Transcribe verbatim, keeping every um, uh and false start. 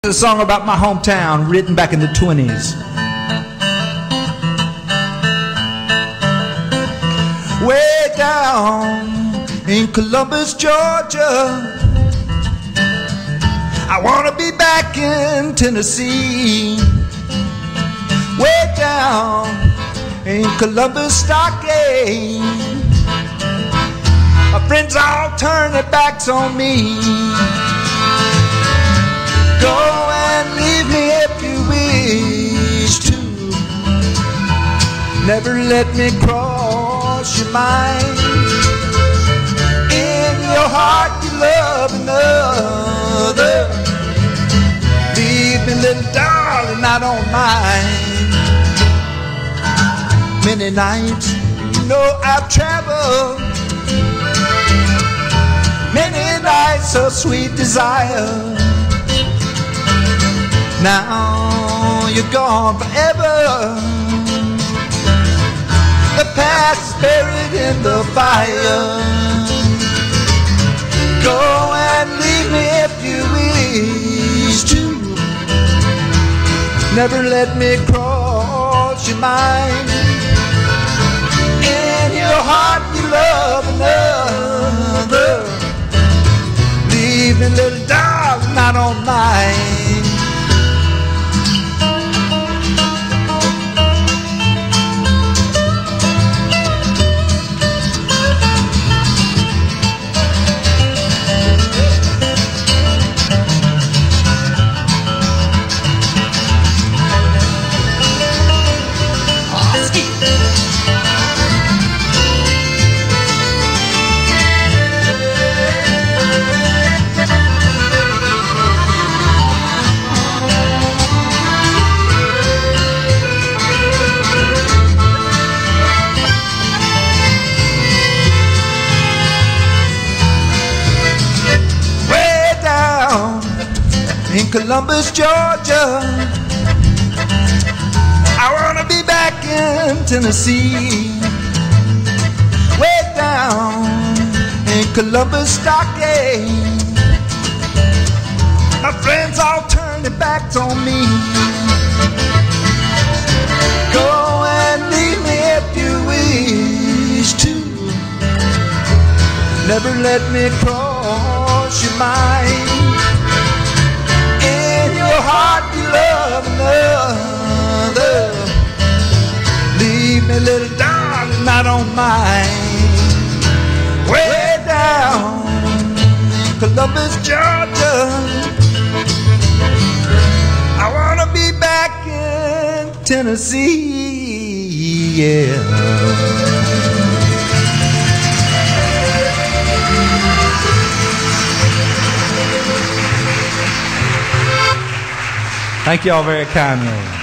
A song about my hometown written back in the twenties. Way down in Columbus, Georgia, I wanna be back in Tennessee. Way down in Columbus Stockade, my friends all turn their backs on me. Go and leave me if you wish to. Never let me cross your mind. In your heart you love another. Leave me, little darling, I don't mind. Many nights, you know I've traveled. Many nights of sweet desire. Now you're gone forever. The past is buried in the fire. Go and leave me if you wish to. Never let me cross your mind. In your heart you love another. Leave me, little darling, I don't mind. In Columbus, Georgia, I wanna be back in Tennessee. Way down in Columbus Stockade, my friends all turn their backs on me. Go and leave me if you wish to. Never let me cross your mind. Heart you love another. Leave me, little darling, I don't mind. Way down in Columbus, Georgia, I wanna be back in Tennessee, yeah. Thank you all very kindly.